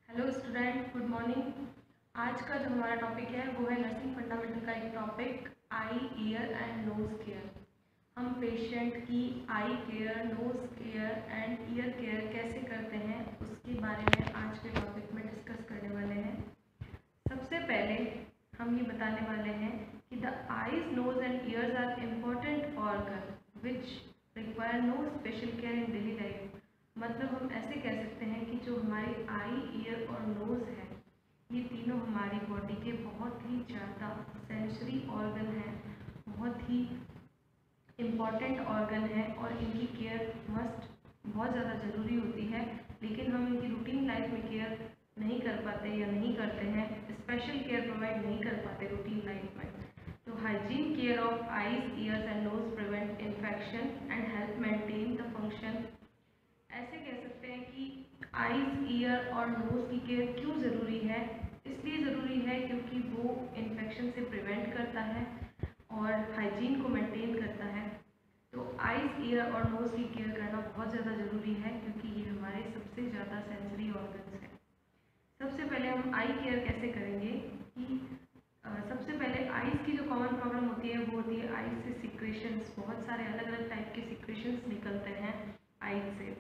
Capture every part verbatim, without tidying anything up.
Hello student, good morning. आज का जो हमारा टॉपिक है वो है नर्सिंग फंडामेंटल का एक topic eye ear and nose care. हम पेशेंट की eye care, nose care and ear care कैसे करते हैं उसके बारे में आज के टॉपिक में डिस्कस करने वाले हैं। सबसे पहले हम ये बताने वाले हैं कि the eyes, nose and ears are important organ which require no special care in daily life. मतलब हम ऐसे कह सकते हैं कि जो हमारी आई, ईयर और नोज़ है, ये तीनों हमारी बॉडी के बहुत ही ज़्यादा सेंसरी ऑर्गन हैं, बहुत ही इम्पॉर्टेंट ऑर्गन है और इनकी केयर मस्ट बहुत ज़्यादा ज़रूरी होती है। लेकिन हम इनकी रूटीन लाइफ में केयर नहीं कर पाते या नहीं करते हैं, स्पेशल केयर प्रोवाइड नहीं कर पाते रूटीन लाइफ में। तो hygiene care of eyes, ears and nose prevent infection and help maintain the function. ऐसे कह सकते हैं कि आईज, ईयर और नोज़ की केयर क्यों ज़रूरी है। इसलिए ज़रूरी है क्योंकि वो इन्फेक्शन से प्रिवेंट करता है और हाइजीन को मेंटेन करता है। तो आईज, ईयर और नोज़ की केयर करना बहुत ज़्यादा ज़रूरी है क्योंकि ये हमारे सबसे ज़्यादा सेंसरी ऑर्गन्स हैं। सबसे पहले हम आई केयर कैसे करेंगे कि आ, सबसे पहले आईज की जो कॉमन प्रॉब्लम होती है वो होती है आईज से सिक्रेशंस। बहुत सारे अलग अलग टाइप के सिक्रेशंस निकलते हैं आईज से।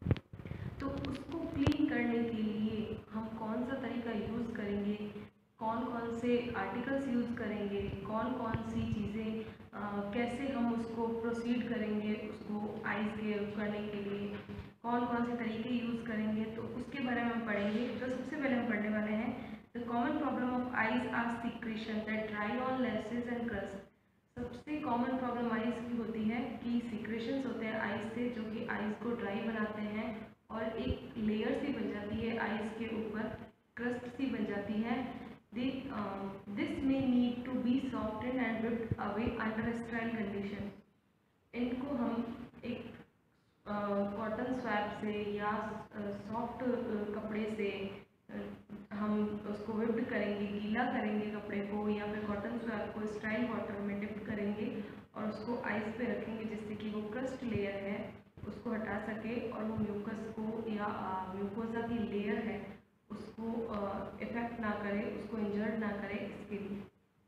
तो उसको क्लीन करने के लिए हम कौन सा तरीका यूज़ करेंगे, कौन कौन से आर्टिकल्स यूज़ करेंगे, कौन कौन सी चीज़ें, कैसे हम उसको प्रोसीड करेंगे, उसको आईज केयर करने के लिए कौन कौन से तरीके यूज़ करेंगे, तो उसके बारे में हम पढ़ेंगे। तो सबसे पहले हम पढ़ने वाले हैं the common problem of eyes are secretion that dry on lashes and crust. सबसे कॉमन प्रॉब्लम आईज की होती है कि सिक्रेशंस होते हैं आईज से जो कि आईज को ड्राई बनाते हैं और एक लेयर सी बन जाती है आईज के ऊपर, क्रस्ट सी बन जाती है। This may need to be softened and wiped away under sterile condition. इनको हम एक कॉटन स्वैप से या सॉफ्ट कपड़े से हम उसको विप्ड करेंगे, गीला करेंगे कपड़े को, या फिर कॉटन स्वैप को स्टेराइल वाटर में डिप करेंगे और उसको आइस पे रखेंगे जिससे कि वो क्रस्ट लेयर है उसको हटा सके और वो म्यूकस को या म्यूकोसा की लेयर है उसको इफेक्ट ना करे, उसको इंजर्ड ना करे, इसके लिए।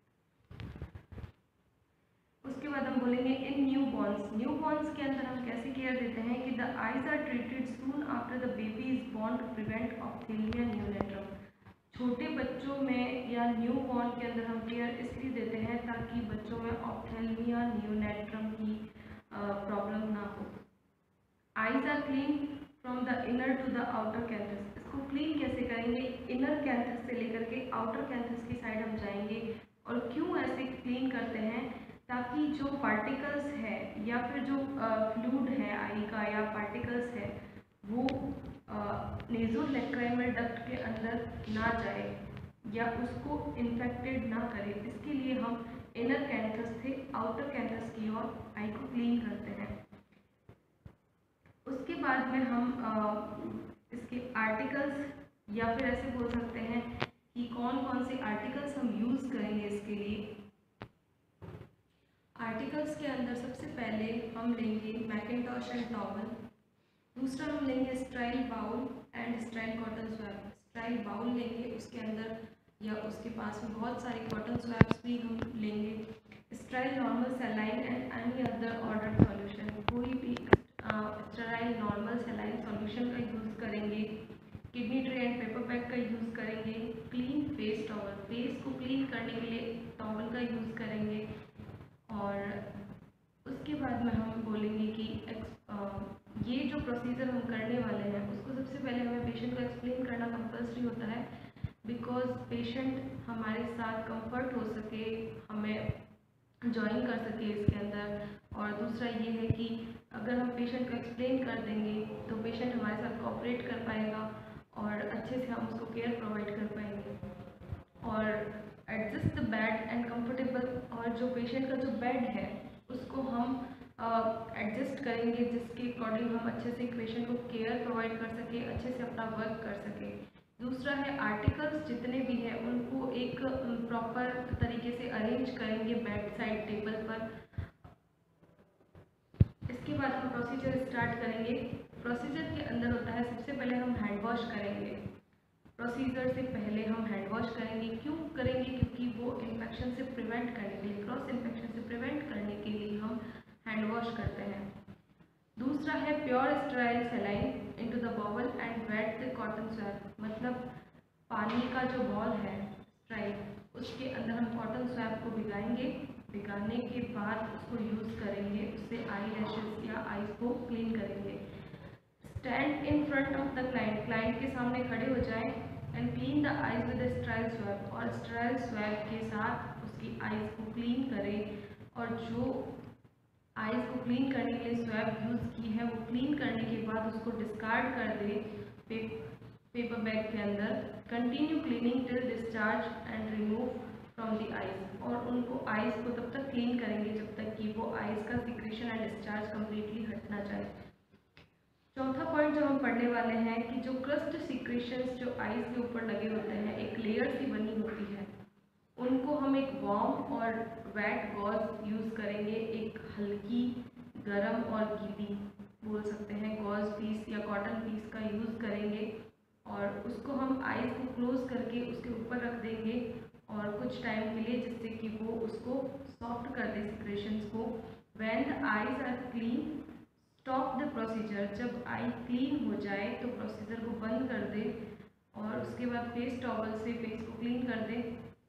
उसके बाद हम बोलेंगे in newborns. Newborns के अंदर हम कैसे केयर देते हैं कि the eyes are treated soon after the baby is born to prevent ophthalmia neonatorum. छोटे बच्चों में या न्यू बॉर्न के अंदर हम केयर इसलिए देते हैं ताकि बच्चों में ऑप्थेल्मिया न्यूनेट्रम की प्रॉब्लम ना हो। Eyes are clean from the inner to the outer canthus. इसको क्लीन कैसे करेंगे, इनर कैंथस से लेकर के आउटर कैंथस की साइड हम जाएंगे। और क्यों ऐसे क्लीन करते हैं, ताकि जो पार्टिकल्स है या फिर जो फ्लूइड है आई का या पार्टिकल्स है वो नेज़ोलैक्राइमल डक्ट के अंदर ना जाए या उसको इन्फेक्टेड ना करे। इसके लिए हम इनर कैंथस से आउटर कैंथस की ओर आई को क्लीन करते हैं। उसके बाद में हम आ, इसके आर्टिकल्स या फिर ऐसे बोल सकते हैं कि कौन कौन से आर्टिकल्स हम यूज़ करेंगे इसके लिए। आर्टिकल्स के अंदर सबसे पहले हम लेंगे मैकिंटॉश एंड टॉवल। दूसरा हम लेंगे sterile bowl and sterile cotton swab. Sterile bowl लेंगे, उसके अंदर या उसके पास में बहुत सारे कॉटन स्वैप्स भी हम लेंगे। Sterile normal saline and any other order solution. कोई भी स्टेराइल नॉर्मल सलाइन सॉल्यूशन का यूज़ करेंगे। Kidney tray and paper bag का यूज़ करेंगे। क्लीन फेस टॉवल, फेस को क्लीन करने के लिए टॉवल का यूज़ करेंगे। और उसके बाद में हम बोलेंगे कि ये जो प्रोसीजर हम करने वाले हैं उसको सबसे पहले हमें पेशेंट को एक्सप्लेन करना कंपल्सरी होता है, बिकॉज पेशेंट हमारे साथ कंफर्ट हो सके, हमें ज्वाइन कर सके इसके अंदर। और दूसरा ये है कि अगर हम पेशेंट को एक्सप्लेन कर देंगे तो पेशेंट हमारे साथ कोऑपरेट कर पाएगा और अच्छे से हम उसको केयर प्रोवाइड कर पाएंगे। और adjust the bed and comfortable, और जो पेशेंट का जो बेड है उसको हम एडजस्ट uh, करेंगे जिसके अकॉर्डिंग हम अच्छे से पेशेंट को केयर प्रोवाइड कर सके, अच्छे से अपना वर्क कर सके। दूसरा है आर्टिकल्स जितने भी हैं उनको एक प्रॉपर तरीके से अरेंज करेंगे बेड साइड टेबल पर। इसके बाद हम प्रोसीजर स्टार्ट करेंगे। प्रोसीजर के अंदर होता है सबसे पहले हम हैंड वॉश करेंगे। प्रोसीजर से पहले हम हैंड वॉश करेंगे। क्यों करेंगे? क्योंकि वो इन्फेक्शन से प्रिवेंट करने के लिए, क्रॉस इन्फेक्शन से प्रिवेंट करने के लिए हम हैंड वॉश करते हैं। दूसरा है pure sterile saline into the bowl and wet the cotton swab, मतलब पानी का जो बॉल है स्टेराइल, उसके अंदर हम कॉटन स्वैब को भिगाएंगे। भिगाने के बाद उसको यूज़ करेंगे, उससे आई लैशेस या आईज को क्लीन करेंगे। Stand in front of the client, client के सामने खड़े हो जाएं and clean the eyes with sterile swab, और स्टेराइल स्वैब के साथ उसकी आईज को क्लीन करें। और जो आईज को क्लीन करने के लिए स्वैब यूज़ की है वो क्लीन करने के बाद उसको डिस्कार्ड कर दे पे, पेपर बैग के अंदर। Continue cleaning till discharge and remove from the eyes, और उनको आईज को तब तक क्लीन करेंगे जब तक कि वो आईज का सिक्रेशन एंड डिस्चार्ज कम्प्लीटली हट ना जाए। चौथा पॉइंट जो हम पढ़ने वाले हैं कि जो क्रस्ट सिक्रेशंस जो आईज के ऊपर लगे होते हैं एक लेयर सी बनी होती है, उनको हम एक वार्म और वेट गॉज यूज़ करेंगे। एक हल्की गरम और गीली बोल सकते हैं गॉज पीस या कॉटन पीस का यूज़ करेंगे, और उसको हम आईज को क्लोज करके उसके ऊपर रख देंगे और कुछ टाइम के लिए, जिससे कि वो उसको सॉफ्ट कर दे सिक्रेशंस को। When the eyes are clean stop the procedure, जब आई क्लीन हो जाए तो प्रोसीजर को बंद कर दे और उसके बाद फेस टॉवल से फेस को क्लीन कर दे।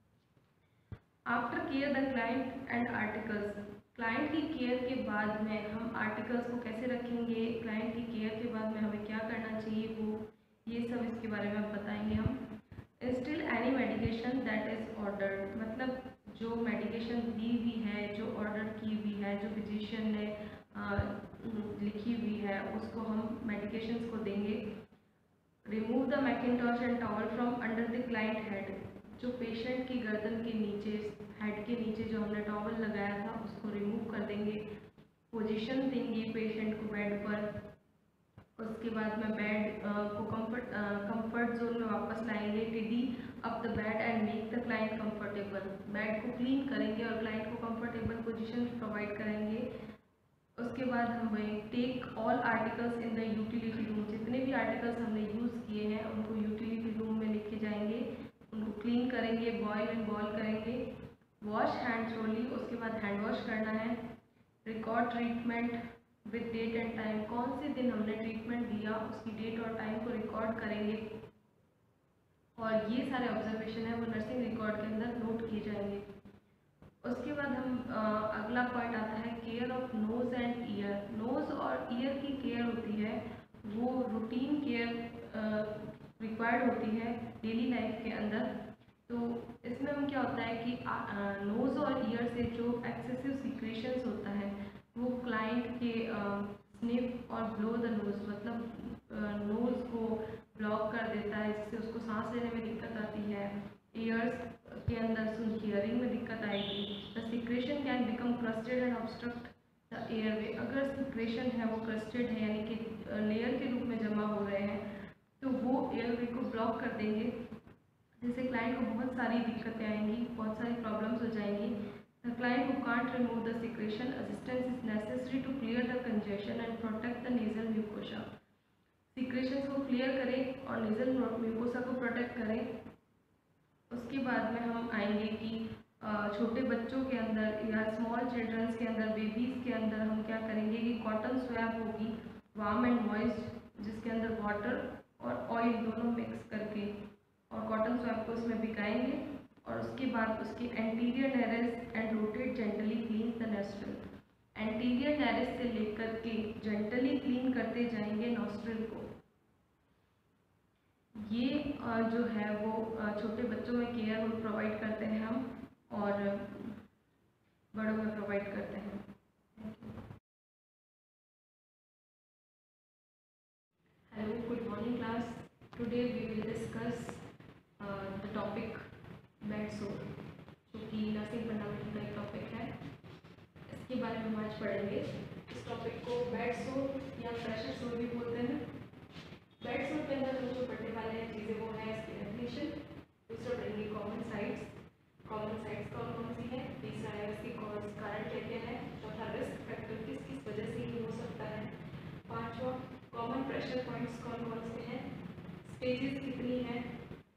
After care the client and articles, client की केयर के बाद में हम आर्टिकल्स को कैसे रखेंगे, क्लाइंट की केयर के बाद में हमें क्या करना चाहिए, वो ये सब इसके बारे में बताएंगे हम। Instil any medication that is ordered, मतलब जो मेडिकेशन दी हुई है, जो ऑर्डर की हुई है, जो फिजिशियन ने आ, लिखी हुई है, उसको हम मेडिकेशंस को देंगे। Remove the mackintosh and towel from under the client head, जो पेशेंट की गर्दन के नीचे, हेड के नीचे जो हमने टॉवल लगाया था उसको रिमूव कर देंगे। पोजीशन देंगे पेशेंट को बेड पर। उसके बाद में बेड को कंफर्ट कंफर्ट जोन में वापस लाएंगे। Tidy up the bed and make the client comfortable, bed को क्लीन करेंगे और क्लाइंट को कंफर्टेबल पोजीशन प्रोवाइड करेंगे। उसके बाद हम take all articles in the utility room, जितने भी आर्टिकल्स हमने यूज़ किए हैं उनको यूटिलिटी रूम में लेके जाएंगे, उनको क्लीन करेंगे, बॉयल एंड बॉयल करेंगे। वॉश हैंड थ्रोली, उसके बाद हैंड वॉश करना है। Record treatment with date and time, कौन से दिन हमने ट्रीटमेंट दिया उसकी डेट और टाइम को रिकॉर्ड करेंगे, और ये सारे ऑब्जर्वेशन है वो नर्सिंग रिकॉर्ड के अंदर नोट किए जाएंगे। उसके बाद हम आ, अगला पॉइंट आता है care of nose and ear. Nose और ईयर की केयर होती है वो रूटीन केयर रिक्वायर्ड होती है डेली लाइफ के अंदर। तो इसमें हम क्या होता है कि नोज़ और ईयर से जो एक्सेसिव सिक्रेशंस होता है वो क्लाइंट के स्निफ और ब्लो द नोज़, मतलब नोज़ को ब्लॉक कर देता है, जिससे उसको सांस लेने में दिक्कत आती है। ईयर्स के अंदर सुन हियरिंग में दिक्कत आएगी। The secretion can become crusted and obstruct the airway, अगर सिक्रेशन है वो क्रस्टेड है यानी कि लेयर के रूप में जमा हो रहे हैं तो वो एयरवे को ब्लॉक कर देंगे, जिससे क्लाइंट को बहुत सारी दिक्कतें आएंगी, बहुत सारी प्रॉब्लम्स हो जाएंगी। The client who can't remove the secretion, assistance is necessary to clear the congestion and protect the nasal mucosa. Secretions को क्लियर करें और नेजल म्यूकोसा को प्रोटेक्ट करें। उसके बाद में हम आएंगे कि छोटे बच्चों के अंदर या स्मॉल चिल्ड्रंस के अंदर, बेबीज़ के अंदर हम क्या करेंगे कि कॉटन स्वैब होगी वार्म एंड मॉइस्ट, जिसके अंदर वाटर और ऑयल दोनों मिक्स करके, और कॉटन स्वैब को उसमें भिगाएंगे और उसके बाद उसके anterior nares and rotate gently clean the nostril. Anterior nares से लेकर के जेंटली क्लीन करते जाएंगे नॉस्ट्रिल को। ये जो है वो छोटे बच्चों में केयर वो प्रोवाइड करते हैं हम, और बड़ों में प्रोवाइड करते हैं। Hello, good morning class. Today we will discuss the topic bed sore, जो कि नर्सिंग फंडामेंटल का एक टॉपिक है। इसके बारे में हम आज पढ़ेंगे। इस टॉपिक को बेड सोर या प्रेशर सोर भी बोलते हैं। बेड सोर के अंदर हम जो पढ़ने वाले हैं चीज़ें वो है इसकी डेफिनेशन, दूसरा पढ़ेंगे कॉमन साइट्स, कॉमन साइट्स कौन कौन सी है, तीसरा है इसकी कॉज कारण क्या क्या है, चौथा रिस्क फैक्टर किस किस वजह से ये हो सकता है, पांचवा कॉमन प्रेशर पॉइंट्स कौन कौन से हैं, स्टेजेस कितनी हैं,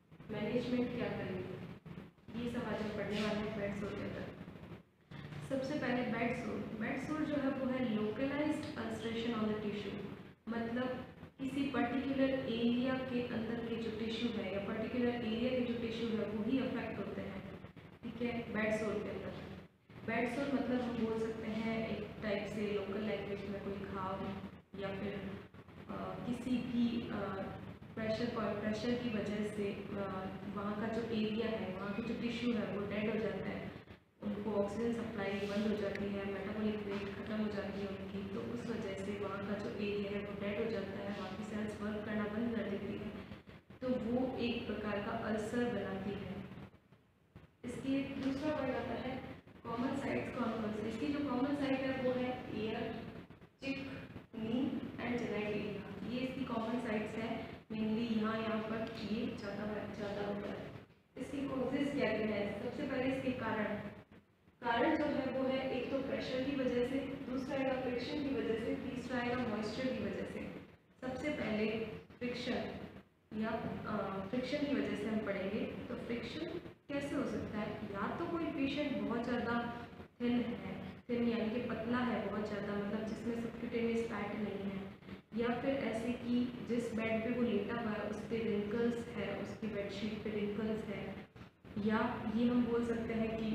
एंगेजमेंट क्या करेंगे, ये सब आज हम पढ़ने वाले हैं बेड सोर के अंदर। सबसे पहले बेड सोर। बेड सोर जो है वो है localised ulceration on the tissue, मतलब किसी पर्टिकुलर एरिया के अंदर के जो टिश्यू है या पर्टिकुलर एरिया के जो टिश्यू है वो ही अफेक्ट होते हैं, ठीक है, बेड सोर के अंदर। बेड सोर मतलब हम बोल सकते हैं एक टाइप से लोकल लैंग्वेज में कोई घाव या फिर आ, किसी भी प्रेशर प्रेशर की वजह से वहाँ का जो एरिया है, वहाँ के जो टिश्यू है वो डेड हो जाता है, उनको ऑक्सीजन सप्लाई बंद हो जाती है, मेटाबॉलिक रेट खत्म हो जाती है उनकी, तो उस वजह से वहाँ का जो एरिया है वो डेड हो जाता है, वहाँ की सेल्स वर्क करना बंद कर देती है, तो वो एक प्रकार का अल्सर बनाती है। इसकी दूसरा वर्ड आता है कॉमन साइट्स। कौन कौन से? इसकी जो कॉमन साइट है वो है ईयर, चिक, नी एंड जेनाइटिया, ये इसकी कॉमन साइट्स है। मेनली यहाँ यहाँ पर ये ज़्यादा ज़्यादा होता है। इसकी कॉजेज क्या क्या है? सबसे पहले इसके कारण कारण जो है वो है एक तो प्रेशर की वजह से, दूसरा आएगा फ्रिक्शन की वजह से, तीसरा आएगा मॉइस्चर की वजह से। सबसे पहले फ्रिक्शन या फ्रिक्शन की वजह से हम पढ़ेंगे। तो फ्रिक्शन कैसे हो सकता है? या तो कोई पेशेंट बहुत ज़्यादा थिन है, थिन यानी कि पतला है बहुत ज़्यादा, मतलब जिसमें सबक्यूटेनियस फैट नहीं है, या फिर ऐसे कि जिस बेड पे वो लेटा हुआ है उस पर रिंकल्स है, उसकी बेडशीट पे रिंकल्स है, या ये हम बोल सकते हैं कि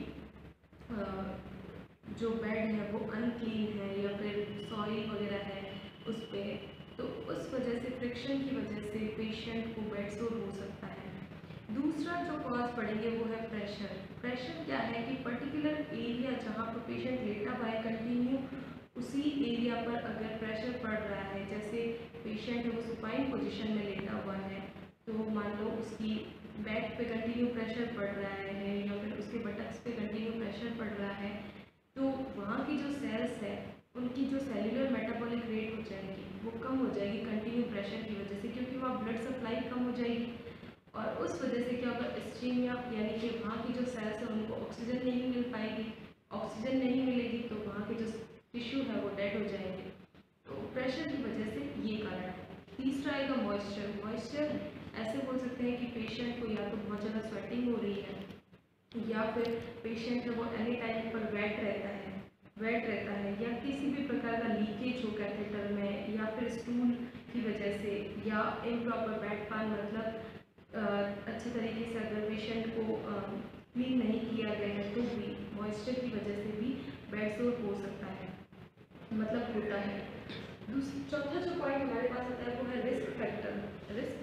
जो बेड है वो अनक्लीन है या फिर सॉइल वगैरह है उस पर, तो उस वजह से फ्रिक्शन की वजह से पेशेंट को बेड सोर हो सकता है। दूसरा जो कॉज पढ़ेंगे वो है प्रेशर। प्रेशर क्या है कि पर्टिकुलर एरिया जहाँ पर पेशेंट लेटा हुआ है कंटिन्यू उसी एरिया पर अगर प्रेशर पड़ रहा है, जैसे पेशेंट है वो सुपाइन पोजीशन में लेटा हुआ है, तो मान लो उसकी बैक पे कंटिन्यू प्रेशर पड़ रहा है या फिर उसके बटक्स पे कंटिन्यू प्रेशर पड़ रहा है, तो वहाँ की जो सेल्स है उनकी जो सेलुलर मेटाबॉलिक रेट हो जाएगी वो कम हो जाएगी कंटिन्यू प्रेशर की वजह से, क्योंकि वहाँ ब्लड सप्लाई कम हो जाएगी और उस वजह से क्या होगा, इस्कीमिया यानी कि वहाँ की जो सेल्स है उनको ऑक्सीजन नहीं मिल पाएगी, ऑक्सीजन नहीं मिलेगी तो वहाँ के जो टिश्यू है वो डेड हो जाएंगे। तो प्रेशर की वजह से ये कारण है। तीसरा आएगा मॉइस्चर। मॉइस्चर ऐसे बोल सकते हैं कि पेशेंट को या तो बहुत ज़्यादा स्वेटिंग हो रही है या फिर पेशेंट है वो एनी टाइम पर वेट रहता है वेट रहता है या किसी भी प्रकार का लीकेज हो कैथेटर में या फिर स्टूल की वजह से या इम्प्रॉपर बेड पान, मतलब अच्छे तरीके से अगर पेशेंट को क्लीन नहीं किया गया है तो भी मॉइस्चर की वजह से भी बेड सोर हो सकता है, मतलब होता है। चौथा जो पॉइंट हमारे पास आता है वो है रिस्क फैक्टर। रिस्क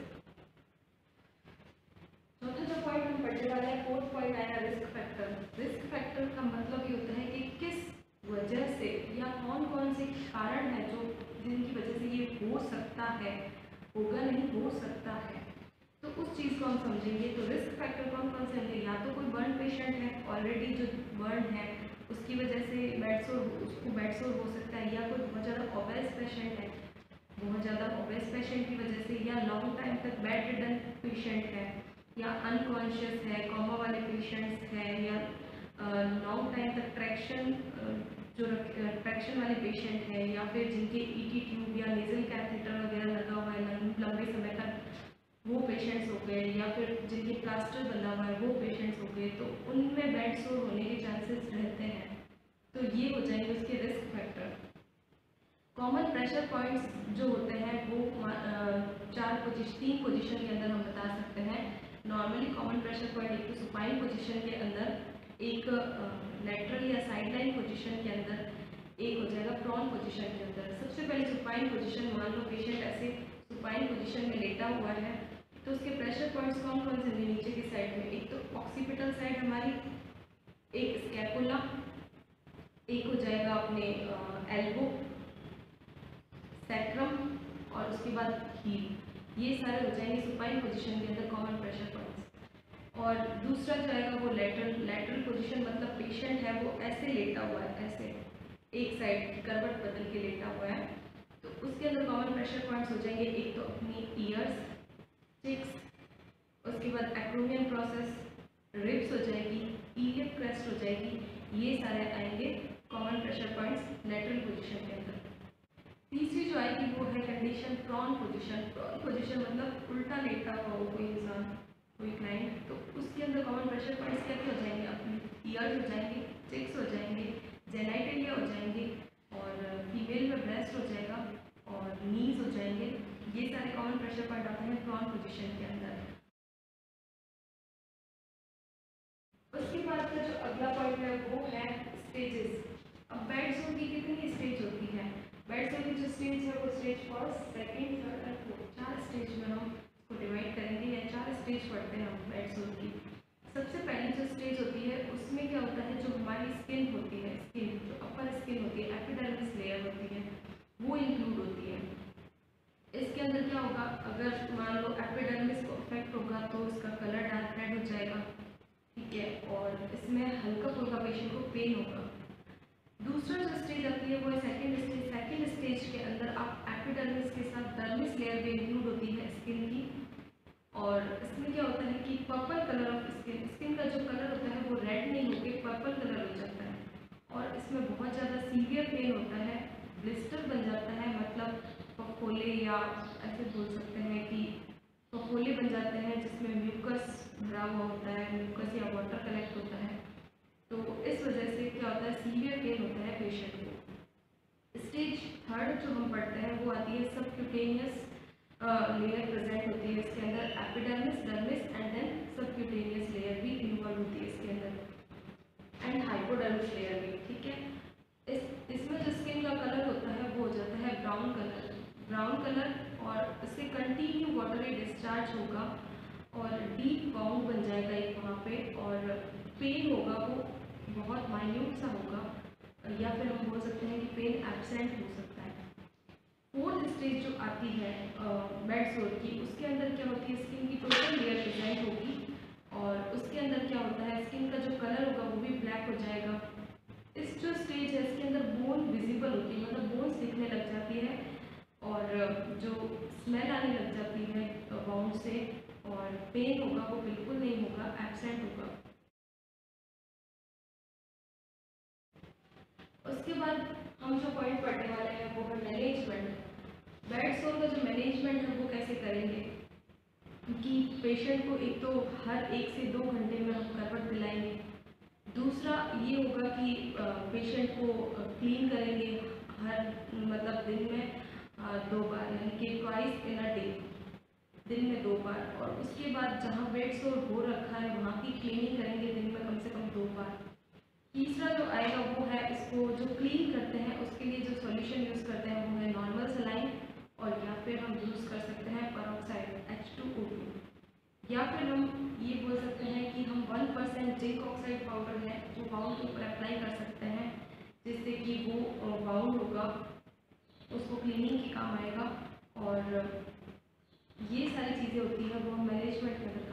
चौथा जो पॉइंट हम पढ़ने वाले हैं, फोर्थ पॉइंट आया रिस्क फैक्टर। रिस्क फैक्टर का मतलब ये होता है कि किस वजह से या कौन कौन से कारण है जो जिनकी वजह से ये हो सकता है, होगा नहीं हो सकता है, तो उस चीज़ को हम समझेंगे। तो रिस्क फैक्टर कौन कौन से होंगे? या तो कोई बर्न पेशेंट है, ऑलरेडी जो बर्न है उसकी वजह से बेड सोर उसको बेड सोर हो सकता है, या कोई बहुत ज़्यादा ओबेस पेशेंट है, बहुत ज़्यादा ओबेस पेशेंट की वजह से, या लॉन्ग टाइम तक बेड रिडन पेशेंट है, या अनकॉन्शियस है, कोमा वाले पेशेंट्स हैं, या लॉन्ग टाइम तक ट्रैक्शन जो ट्रैक्शन वाले पेशेंट हैं, या फिर जिनके ईटी ट्यूब या नेजल कैथेटर वगैरह लगा हुआ है लंबे समय तक, वो पेशेंट्स हो गए, या फिर जिनके प्लास्टर बना हुआ है वो पेशेंट्स हो गए, तो उनमें बेड सोर होने के चांसेस रहते हैं। तो ये हो जाएंगे उसके risk factor. Common pressure points जो होते हैं वो चार पोजिशन तीन पोजीशन के अंदर हम बता सकते हैं। नॉर्मली कॉमन प्रेशर पॉइंट एक तो सुपाइन पोजीशन के अंदर, एक लेटरल या साइडलाइन पोजीशन के अंदर, एक हो जाएगा प्रॉन पोजीशन के अंदर। सबसे पहले सुपाइन पोजीशन, मान लो पेशेंट ऐसे सुपाइन पोजीशन में लेटा हुआ है, तो उसके प्रेशर पॉइंट्स कौन कौन से होंगे नीचे की साइड में? एक तो ऑक्सीपिटल साइड हमारी, एक स्कैपुला, एक हो जाएगा अपने एल्बो, सैक्रम और उसके बाद हील। ये सारे हो जाएंगे सुपाइन पोजीशन के अंदर कॉमन प्रेशर पॉइंट्स। और दूसरा जो आएगा वो लेटरल लेटरल पोजीशन, मतलब पेशेंट है वो ऐसे लेटा हुआ है, ऐसे एक साइड करवट बदल के लेटा हुआ है, तो उसके अंदर कॉमन प्रेशर पॉइंट्स हो जाएंगे एक तो अपनी ईयर्स, चिक्स, उसके बाद एक्रोमियन प्रोसेस, रिब्स हो जाएगी, ईलियक क्रेस्ट हो जाएगी, ये सारे आएंगे common pressure points lateral position के अंदर। तीसरी जो आएगी वो है condition prone position. Prone position मतलब उल्टा लेटा हुआ हो कोई इंसान, कोई क्लाइंट, तो उसके अंदर कॉमन प्रेशर पॉइंट्स क्या क्या हो जाएंगे, अपने ईयर्स हो जाएंगे, चेक्स हो जाएंगे, जेनाइटलिया हो जाएंगे, और फीमेल में ब्रेस्ट हो जाएगा, और नीज हो जाएंगे। ये सारे कॉमन प्रेशर पॉइंट आते हैं प्रॉन पोजीशन के अंदर। उसके बाद का जो अगला पॉइंट है वो है स्टेजेस। अब बेड सोर की कितनी स्टेज होती है? बेड सोर की जो स्टेज है वो stage first, second, third and fourth, चार स्टेज में हम इसको डिवाइड करेंगे, या चार स्टेज पढ़ते हैं हम बेड सोर की। सबसे पहली जो स्टेज होती है उसमें क्या होता है, जो हमारी स्किन होती है, स्किन जो अपर स्किन होती है, एपिडर्मिस लेयर होती है, वो इंक्लूड होती है। इसके अंदर क्या होगा, अगर मान लो एपिडर्मिस को अफेक्ट होगा तो उसका कलर डार्क रेड हो जाएगा, ठीक है, और इसमें हल्का फुल्का पेशेंट को पेन होगा। दूसरा जो स्टेज आती है वो है सेकेंड स्टेज। सेकेंड स्टेज के अंदर आप एपिडर्मिस के साथ डर्मिस लेयर भी इंक्लूड होती है स्किन की, और इसमें क्या होता है कि purple colour of skin, skin का जो कलर होता है वो रेड नहीं होकर पर्पल कलर हो जाता है, और इसमें बहुत ज़्यादा सीवियर पेन होता है, ब्लिस्टर बन जाता है, मतलब फफोले, या ऐसे बोल सकते हैं कि फफोले बन जाते हैं जिसमें म्यूकस भरा हुआ होता है, म्यूकस या वाटर कलेक्ट होता है। तो इस वजह से क्या होता है, सीवियर पेन होता है पेशेंट को। स्टेज थर्ड जो हम पढ़ते हैं वो आती है सबक्यूटेनियस लेयर प्रेजेंट होती है इसके अंदर, epidermis, dermis and then subcutaneous layer भी इन्वॉल्व होती है इसके अंदर, एंड हाइपोडर्मिस लेयर भी, ठीक है। इस इसमें जो स्किन का कलर होता है वो हो जाता है ब्राउन कलर, ब्राउन कलर, और इससे कंटिन्यू वाटरी डिस्चार्ज होगा, और डीप बाउंड बन जाएगा एक वहाँ पे, और पेन होगा वो बहुत माइन्यूट सा होगा, या फिर हम बोल सकते हैं कि पेन एब्सेंट हो सकता है। फोर्थ स्टेज जो आती है बेड सोर की, उसके अंदर क्या होती है, स्किन की टोटल लेयर प्रेजेंट होगी, और उसके अंदर क्या होता है, स्किन का जो कलर होगा वो भी ब्लैक हो जाएगा। इस जो स्टेज है इसके अंदर बोन विजिबल होती है, मतलब बोन्स दिखने लग जाती है, और जो स्मेल आने लग जाती है बाउंड से, और पेन होगा वो बिल्कुल नहीं होगा, एब्सेंट होगा। उसके बाद हम जो पॉइंट पढ़ने वाले हैं वो है मैनेजमेंट। बेड सोर का जो मैनेजमेंट है वो कैसे करेंगे, क्योंकि पेशेंट को एक तो हर एक से दो घंटे में हम करवट दिलाएंगे, दूसरा ये होगा कि पेशेंट को क्लीन करेंगे हर मतलब दिन में दो बार, यानी कि ट्वाइस इन अ डे, दिन में दो बार, और उसके बाद जहाँ बेड सोर हो रखा है वहाँ की क्लीनिंग करेंगे दिन में कम से कम दो बार। तीसरा जो आएगा वो है, इसको जो क्लीन करते हैं उसके लिए जो सॉल्यूशन यूज़ करते हैं वो है नॉर्मल सलाइन, और या फिर हम यूज़ कर सकते हैं peroxide H two O two, या फिर हम ये बोल सकते हैं कि हम one percent zinc oxide powder है जो बाउंड के ऊपर अप्लाई कर सकते हैं, जिससे कि वो बाउंड होगा, उसको क्लीनिंग के काम आएगा। और ये सारी चीज़ें होती हैं वो हम मैनेजमेंट में